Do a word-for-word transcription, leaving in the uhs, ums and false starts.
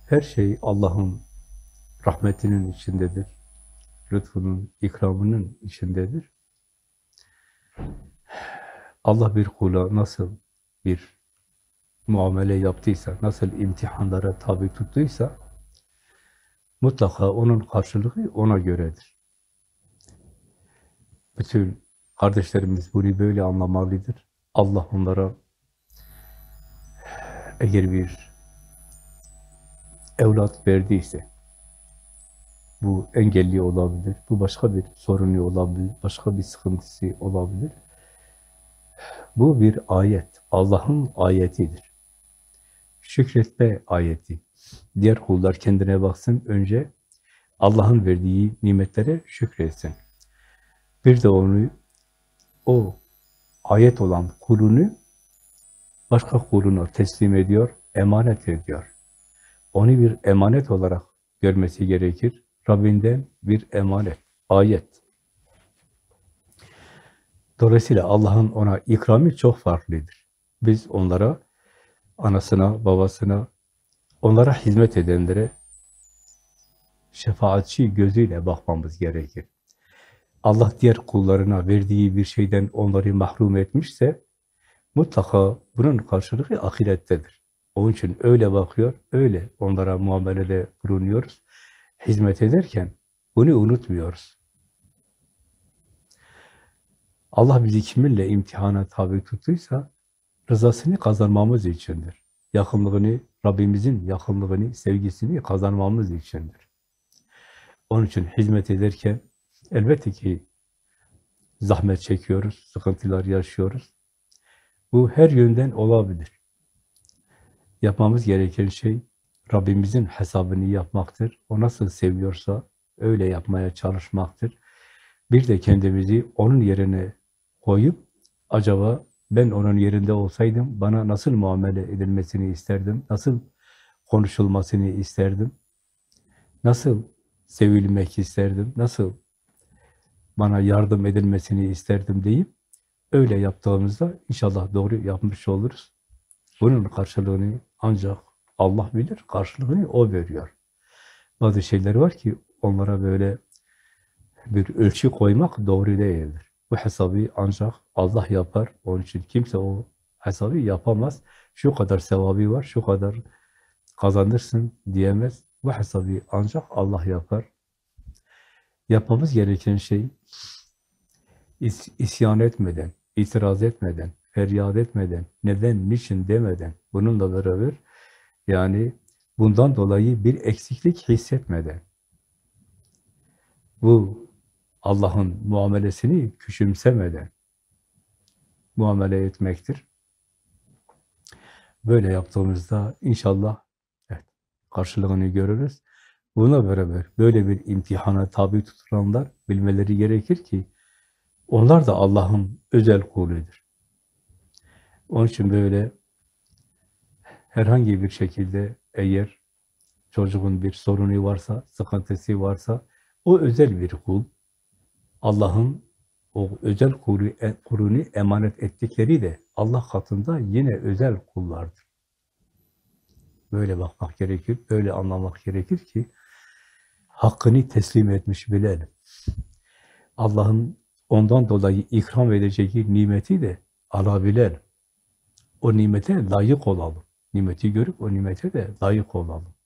Her şey Allah'ın rahmetinin içindedir. Lütfunun, ikramının içindedir. Allah bir kula nasıl bir muamele yaptıysa, nasıl imtihanlara tabi tuttuysa, mutlaka onun karşılığı ona göredir. Bütün kardeşlerimiz bunu böyle anlamalıdır. Allah onlara eğer bir evlat verdiyse, bu engelli olabilir, bu başka bir sorunu olabilir, başka bir sıkıntısı olabilir. Bu bir ayet, Allah'ın ayetidir. Şükretme ayeti. Diğer kullar kendine baksın, önce Allah'ın verdiği nimetlere şükretsin. Bir de onu, o ayet olan kulunu başka kuluna teslim ediyor, emanet ediyor. Onu bir emanet olarak görmesi gerekir. Rabbinden bir emanet, ayet. Dolayısıyla Allah'ın ona ikramı çok farklıdır. Biz onlara, anasına, babasına, onlara hizmet edenlere şefaatçi gözüyle bakmamız gerekir. Allah diğer kullarına verdiği bir şeyden onları mahrum etmişse, mutlaka bunun karşılığı ahirettedir. Onun için öyle bakıyor, öyle onlara muamelede bulunuyoruz. Hizmet ederken bunu unutmuyoruz. Allah bizi kiminle imtihana tabi tuttuysa, rızasını kazanmamız içindir. Yakınlığını, Rabbimizin yakınlığını, sevgisini kazanmamız içindir. Onun için hizmet ederken elbette ki zahmet çekiyoruz, sıkıntılar yaşıyoruz. Bu her yönden olabilir. Yapmamız gereken şey Rabbimizin hesabını yapmaktır. O nasıl seviyorsa öyle yapmaya çalışmaktır. Bir de kendimizi onun yerine koyup acaba ben onun yerinde olsaydım bana nasıl muamele edilmesini isterdim, nasıl konuşulmasını isterdim, nasıl sevilmek isterdim, nasıl bana yardım edilmesini isterdim deyip öyle yaptığımızda inşallah doğru yapmış oluruz. Bunun karşılığını ancak Allah bilir, karşılığını O veriyor. Bazı şeyler var ki onlara böyle bir ölçü koymak doğru değildir. Bu hesabı ancak Allah yapar. Onun için kimse o hesabı yapamaz. Şu kadar sevabı var, şu kadar kazanırsın diyemez. Bu hesabı ancak Allah yapar. Yapmamız gereken şey is isyan etmeden, itiraz etmeden, feryat etmeden, neden, niçin demeden, bununla beraber yani bundan dolayı bir eksiklik hissetmeden, bu Allah'ın muamelesini küçümsemeden muamele etmektir. Böyle yaptığımızda inşallah evet, karşılığını görürüz. Buna beraber böyle bir imtihana tabi tutulanlar bilmeleri gerekir ki onlar da Allah'ın özel kuludur. Onun için böyle herhangi bir şekilde eğer çocuğun bir sorunu varsa, sıkıntısı varsa o özel bir kul. Allah'ın o özel kulu, kulunu emanet ettikleri de Allah katında yine özel kullardır. Böyle bakmak gerekir, böyle anlamak gerekir ki hakkını teslim etmiş bilelim. Allah'ın ondan dolayı ikram edeceği nimeti de alabilelim. O nimete layık olalım. Nimeti görüp o nimete de layık olalım.